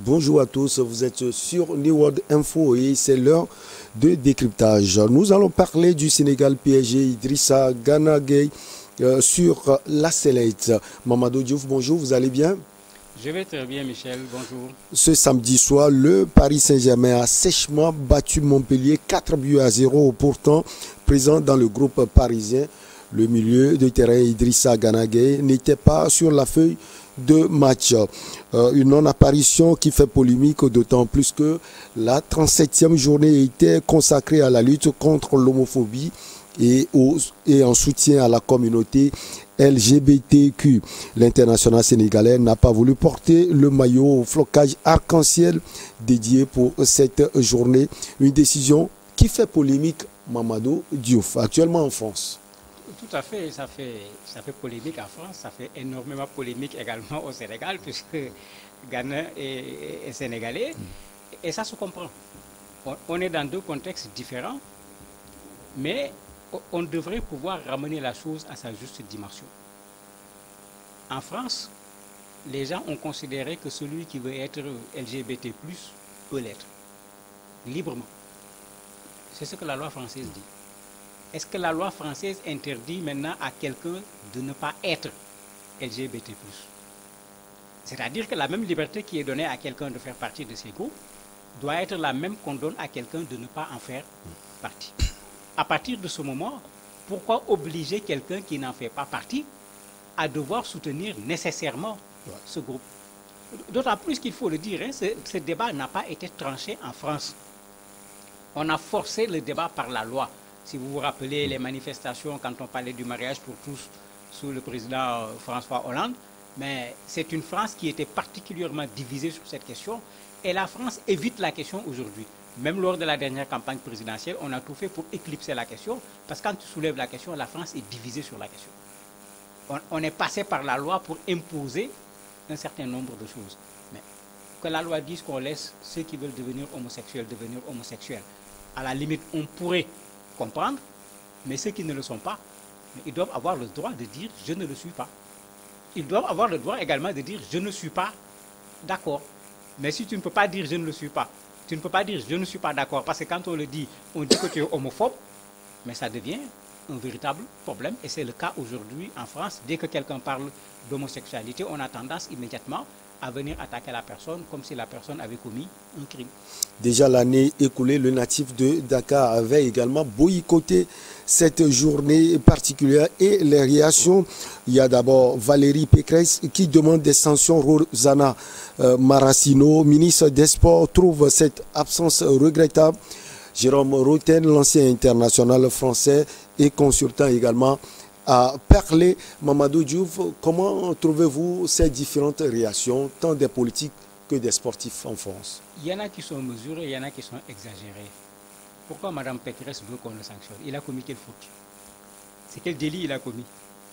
Bonjour à tous, vous êtes sur New World Info et c'est l'heure de décryptage. Nous allons parler du Sénégal PSG Idrissa Gana Gueye sur la sellette. Mamadou Diouf, bonjour, vous allez bien? Je vais très bien, Michel, bonjour. Ce samedi soir, le Paris Saint-Germain a sèchement battu Montpellier 4-0, pourtant présent dans le groupe parisien. Le milieu de terrain Idrissa Gana Gueye n'était pas sur la feuille de match. Une non-apparition qui fait polémique, d'autant plus que la 37e journée était consacrée à la lutte contre l'homophobie et en soutien à la communauté LGBTQ. L'international sénégalais n'a pas voulu porter le maillot au flocage arc-en-ciel dédié pour cette journée. Une décision qui fait polémique, Mamadou Diouf, actuellement en France. Tout à fait, ça fait polémique en France, ça fait énormément polémique également au Sénégal, puisque Ghana est sénégalais, et ça se comprend. On est dans deux contextes différents, mais on devrait pouvoir ramener la chose à sa juste dimension. En France, les gens ont considéré que celui qui veut être LGBT+, peut l'être, librement. C'est ce que la loi française dit. Est-ce que la loi française interdit maintenant à quelqu'un de ne pas être LGBT+? C'est-à-dire que la même liberté qui est donnée à quelqu'un de faire partie de ces groupes doit être la même qu'on donne à quelqu'un de ne pas en faire partie. À partir de ce moment, pourquoi obliger quelqu'un qui n'en fait pas partie à devoir soutenir nécessairement ce groupe? D'autant plus qu'il faut le dire, hein, ce débat n'a pas été tranché en France. On a forcé le débat par la loi. Si vous vous rappelez les manifestations quand on parlait du mariage pour tous sous le président François Hollande, mais c'est une France qui était particulièrement divisée sur cette question et la France évite la question aujourd'hui. Même lors de la dernière campagne présidentielle, on a tout fait pour éclipser la question parce que quand tu soulèves la question, la France est divisée sur la question. On est passé par la loi pour imposer un certain nombre de choses. Mais que la loi dise qu'on laisse ceux qui veulent devenir homosexuels, à la limite, on pourrait comprendre, mais ceux qui ne le sont pas, ils doivent avoir le droit de dire « je ne le suis pas ». Ils doivent avoir le droit également de dire « je ne suis pas d'accord ». Mais si tu ne peux pas dire « je ne le suis pas », tu ne peux pas dire « je ne suis pas d'accord » parce que quand on le dit, on dit que tu es homophobe, mais ça devient un véritable problème. Et c'est le cas aujourd'hui en France. Dès que quelqu'un parle d'homosexualité, on a tendance immédiatement à venir attaquer la personne comme si la personne avait commis un crime. Déjà l'année écoulée, le natif de Dakar avait également boycotté cette journée particulière et les réactions. Il y a d'abord Valérie Pécresse qui demande des sanctions. Rosana Maracino, ministre des Sports, trouve cette absence regrettable. Jérôme Roten, l'ancien international français et consultant également, a parlé. Mamadou Diouf, comment trouvez-vous ces différentes réactions, tant des politiques que des sportifs en France? Il y en a qui sont mesurés, il y en a qui sont exagérés. Pourquoi Mme Pécresse veut qu'on le sanctionne? Il a commis quelle faute? C'est quel délit il a commis?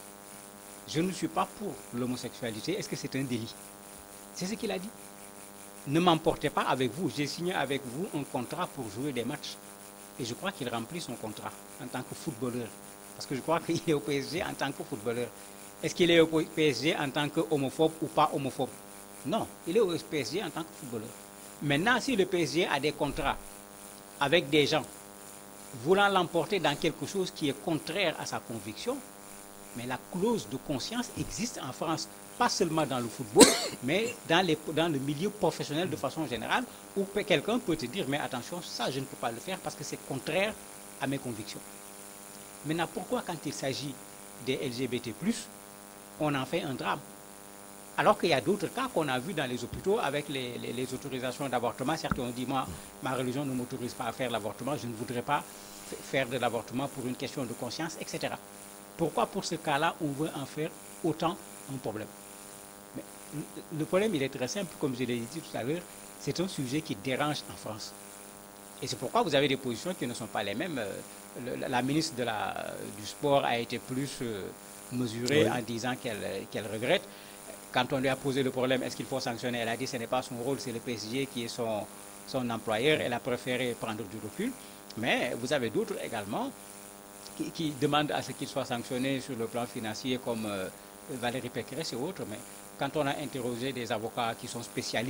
Je ne suis pas pour l'homosexualité. Est-ce que c'est un délit? C'est ce qu'il a dit. Ne m'emportez pas avec vous. J'ai signé avec vous un contrat pour jouer des matchs. Et je crois qu'il remplit son contrat en tant que footballeur. Parce que je crois qu'il est au PSG en tant que footballeur. Est-ce qu'il est au PSG en tant qu'homophobe ou pas homophobe? Non, il est au PSG en tant que footballeur. Maintenant, si le PSG a des contrats avec des gens voulant l'emporter dans quelque chose qui est contraire à sa conviction, mais la clause de conscience existe en France, pas seulement dans le football, mais dans le milieu professionnel de façon générale, où quelqu'un peut te dire, mais attention, ça je ne peux pas le faire parce que c'est contraire à mes convictions. Maintenant, pourquoi quand il s'agit des LGBT+, on en fait un drame? Alors qu'il y a d'autres cas qu'on a vus dans les hôpitaux avec les autorisations d'avortement. Certains ont dit, moi, ma religion ne m'autorise pas à faire l'avortement, je ne voudrais pas faire de l'avortement pour une question de conscience, etc. Pourquoi pour ce cas-là, on veut en faire autant un problème? Mais le problème, il est très simple, comme je l'ai dit tout à l'heure, c'est un sujet qui dérange en France. Et c'est pourquoi vous avez des positions qui ne sont pas les mêmes. La ministre du Sport a été plus mesurée en disant qu'elle regrette. Quand on lui a posé le problème, est-ce qu'il faut sanctionner? Elle a dit que ce n'est pas son rôle, c'est le PSG qui est son employeur. Elle a préféré prendre du recul. Mais vous avez d'autres également qui demandent à ce qu'il soit sanctionné sur le plan financier comme Valérie Pécresse et autres. Mais quand on a interrogé des avocats qui sont spécialistes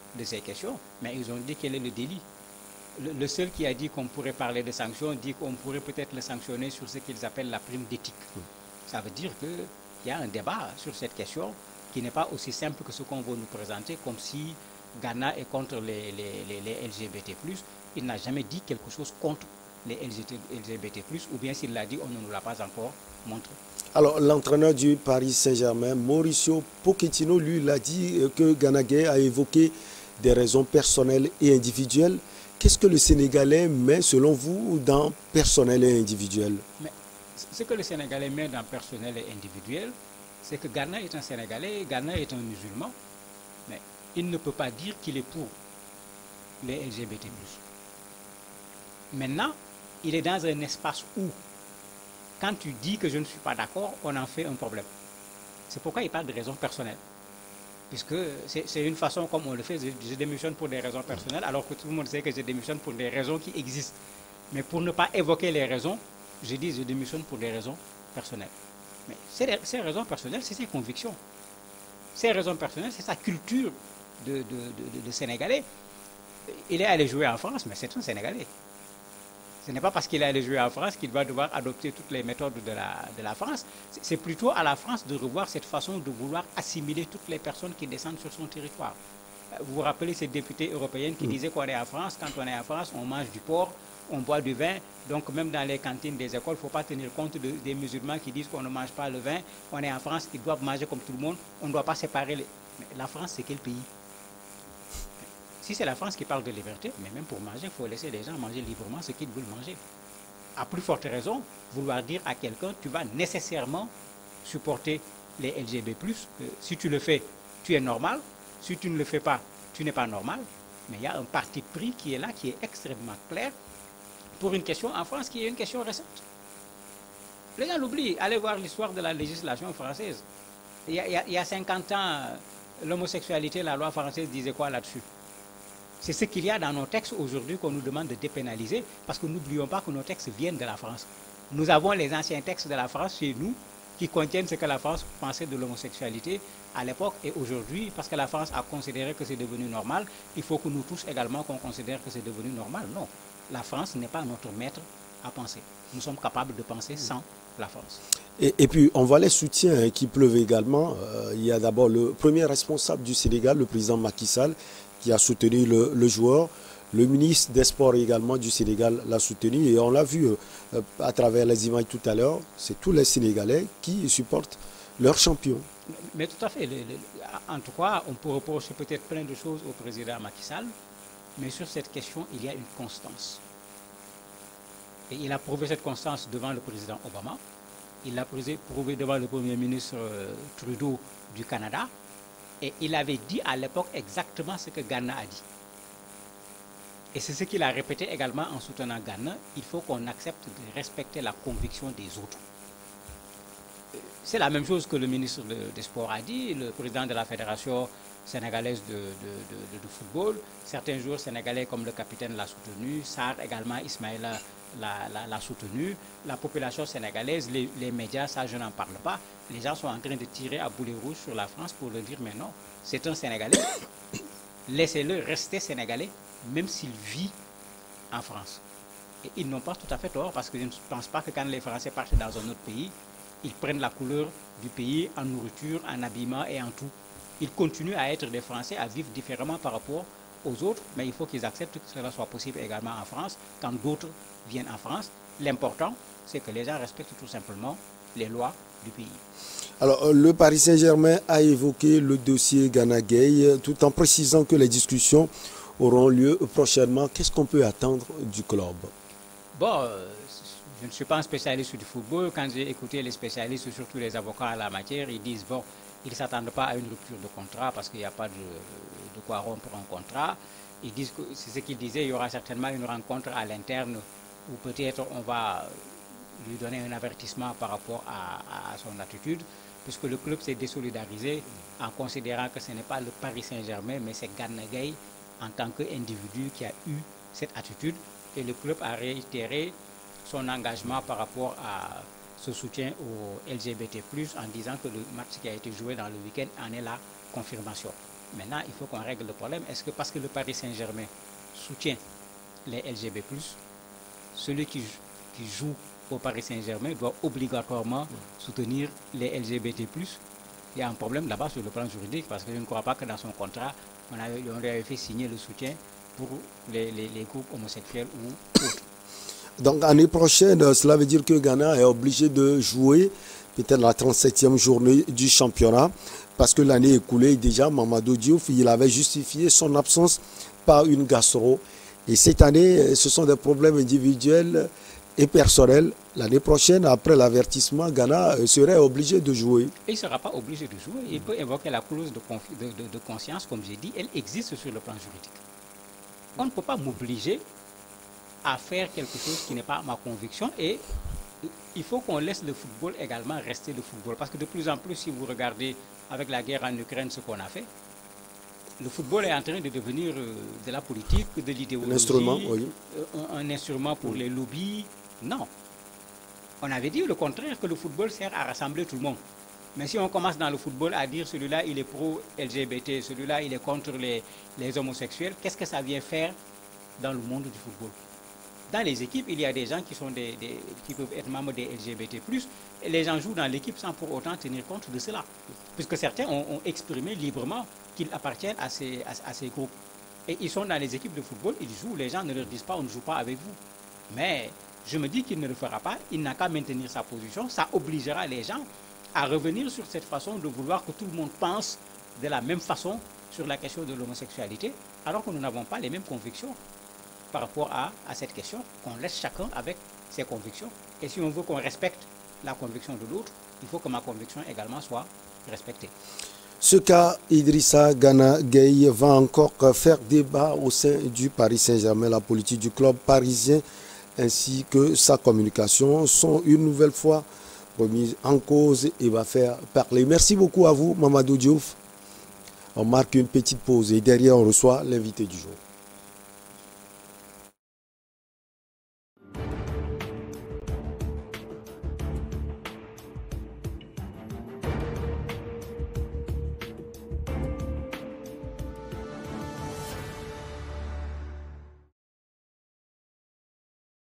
de ces questions, mais ils ont dit quel est le délit. Le seul qui a dit qu'on pourrait parler de sanctions dit qu'on pourrait peut-être le sanctionner sur ce qu'ils appellent la prime d'éthique. Ça veut dire qu'il y a un débat sur cette question qui n'est pas aussi simple que ce qu'on veut nous présenter, comme si Ghana est contre les LGBT+. Il n'a jamais dit quelque chose contre les LGBT+, ou bien s'il l'a dit, on ne nous l'a pas encore montré. Alors, l'entraîneur du Paris Saint-Germain, Mauricio Pochettino, lui, il a dit que Gana Gueye a évoqué des raisons personnelles et individuelles. Qu'est-ce que le Sénégalais met, selon vous, dans personnel et individuel? Mais ce que le Sénégalais met dans personnel et individuel, c'est que Ghana est un Sénégalais, Ghana est un musulman, mais il ne peut pas dire qu'il est pour les LGBT+. Maintenant, il est dans un espace où, quand tu dis que je ne suis pas d'accord, on en fait un problème. C'est pourquoi il parle de raisons personnelles. Puisque c'est une façon comme on le fait, je démissionne pour des raisons personnelles, alors que tout le monde sait que je démissionne pour des raisons qui existent. Mais pour ne pas évoquer les raisons, je dis je démissionne pour des raisons personnelles. Mais ces raisons personnelles, c'est ses convictions. Ces raisons personnelles, c'est sa culture de Sénégalais. Il est allé jouer en France, mais c'est un Sénégalais. Ce n'est pas parce qu'il est allé jouer en France qu'il va devoir adopter toutes les méthodes de la France. C'est plutôt à la France de revoir cette façon de vouloir assimiler toutes les personnes qui descendent sur son territoire. Vous vous rappelez cette députée européenne qui disait qu'on est en France, quand on est en France, on mange du porc, on boit du vin. Donc même dans les cantines des écoles, il ne faut pas tenir compte des musulmans qui disent qu'on ne mange pas le vin. On est en France, ils doivent manger comme tout le monde. On ne doit pas séparer les... Mais la France, c'est quel pays? Si c'est la France qui parle de liberté, mais même pour manger, il faut laisser les gens manger librement ce qu'ils veulent manger. À plus forte raison, vouloir dire à quelqu'un, tu vas nécessairement supporter les LGBT+. Si tu le fais, tu es normal. Si tu ne le fais pas, tu n'es pas normal. Mais il y a un parti pris qui est là, qui est extrêmement clair, pour une question en France qui est une question récente. Les gens l'oublient. Allez voir l'histoire de la législation française. Il y a 50 ans, l'homosexualité, la loi française disait quoi là-dessus? C'est ce qu'il y a dans nos textes aujourd'hui qu'on nous demande de dépénaliser, parce que n'oublions pas que nos textes viennent de la France. Nous avons les anciens textes de la France chez nous qui contiennent ce que la France pensait de l'homosexualité à l'époque et aujourd'hui, parce que la France a considéré que c'est devenu normal, il faut que nous tous également qu'on considère que c'est devenu normal. Non, la France n'est pas notre maître à penser. Nous sommes capables de penser sans la France. Et puis, on voit les soutiens qui pleuvent également. Il y a d'abord le premier responsable du Sénégal, le président Macky Sall, qui a soutenu le joueur. Le ministre des Sports également du Sénégal l'a soutenu. Et on l'a vu à travers les images tout à l'heure, c'est tous les Sénégalais qui supportent leur champion. Mais tout à fait. En tout cas, on peut reprocher peut-être plein de choses au président Macky Sall, mais sur cette question, il y a une constance. Et il a prouvé cette constance devant le président Obama. Il l'a prouvé devant le Premier ministre Trudeau du Canada. Et il avait dit à l'époque exactement ce que Ghana a dit. Et c'est ce qu'il a répété également en soutenant Ghana. Il faut qu'on accepte de respecter la conviction des autres. C'est la même chose que le ministre des Sports a dit, le président de la Fédération sénégalaise de football. Certains joueurs sénégalais comme le capitaine l'a soutenu, Sarr également, Ismaïla l'a soutenu. La population sénégalaise, les médias, ça je n'en parle pas. Les gens sont en train de tirer à boulet rouge sur la France pour leur dire mais non, c'est un Sénégalais. Laissez-le rester Sénégalais, même s'il vit en France. Et ils n'ont pas tout à fait tort parce que je ne pense pas que quand les Français partent dans un autre pays, ils prennent la couleur du pays en nourriture, en habillement et en tout. Ils continuent à être des Français, à vivre différemment par rapport aux autres, mais il faut qu'ils acceptent que cela soit possible également en France, quand d'autres viennent en France. L'important, c'est que les gens respectent tout simplement les lois du pays. Alors, le Paris Saint-Germain a évoqué le dossier Gana Gueye, tout en précisant que les discussions auront lieu prochainement. Qu'est-ce qu'on peut attendre du club? Bon, je ne suis pas un spécialiste du football. Quand j'ai écouté les spécialistes, surtout les avocats à la matière, ils disent, bon, ils ne s'attendent pas à une rupture de contrat parce qu'il n'y a pas de quoi rompre un contrat. Ils disent que c'est ce qu'ils disaient, il y aura certainement une rencontre à l'interne où peut-être on va lui donner un avertissement par rapport à son attitude, puisque le club s'est désolidarisé en considérant que ce n'est pas le Paris Saint-Germain, mais c'est Gana Gueye en tant qu'individu qui a eu cette attitude. Et le club a réitéré son engagement par rapport à ce soutien au LGBT+, en disant que le match qui a été joué dans le week-end en est la confirmation. Maintenant, il faut qu'on règle le problème. Est-ce que parce que le Paris Saint-Germain soutient les LGBT+, celui qui joue au Paris Saint-Germain doit obligatoirement soutenir les LGBT+. Il y a un problème là-bas sur le plan juridique parce que je ne crois pas que dans son contrat, on avait fait signer le soutien pour les groupes homosexuels ou autres. Donc l'année prochaine, cela veut dire que Ghana est obligé de jouer peut-être la 37e journée du championnat parce que l'année écoulée déjà, Mamadou Diouf, il avait justifié son absence par une gastro. Et cette année, ce sont des problèmes individuels et personnels. L'année prochaine, après l'avertissement, Ghana serait obligé de jouer. Et il ne sera pas obligé de jouer. Il peut invoquer la clause de conscience, comme j'ai dit. Elle existe sur le plan juridique. On ne peut pas m'obliger à faire quelque chose qui n'est pas ma conviction. Et il faut qu'on laisse le football également rester le football. Parce que de plus en plus, si vous regardez avec la guerre en Ukraine ce qu'on a fait, le football est en train de devenir de la politique, de l'idéologie, un instrument pour les lobbies. Non. On avait dit le contraire, que le football sert à rassembler tout le monde. Mais si on commence dans le football à dire celui-là il est pro-LGBT, celui-là il est contre les homosexuels, qu'est-ce que ça vient faire dans le monde du football? Dans les équipes, il y a des gens qui peuvent être membres des LGBT+, et les gens jouent dans l'équipe sans pour autant tenir compte de cela. Puisque certains ont exprimé librement qu'ils appartiennent à ces groupes. Et ils sont dans les équipes de football, ils jouent, les gens ne leur disent pas on ne joue pas avec vous. Mais je me dis qu'il ne le fera pas, il n'a qu'à maintenir sa position, ça obligera les gens à revenir sur cette façon de vouloir que tout le monde pense de la même façon sur la question de l'homosexualité, alors que nous n'avons pas les mêmes convictions par rapport à cette question, qu'on laisse chacun avec ses convictions. Et si on veut qu'on respecte la conviction de l'autre, il faut que ma conviction également soit respectée. Ce cas, Idrissa Gana Gueye va encore faire débat au sein du Paris Saint-Germain. La politique du club parisien ainsi que sa communication sont une nouvelle fois remises en cause et va faire parler. Merci beaucoup à vous, Mamadou Diouf. On marque une petite pause et derrière on reçoit l'invité du jour.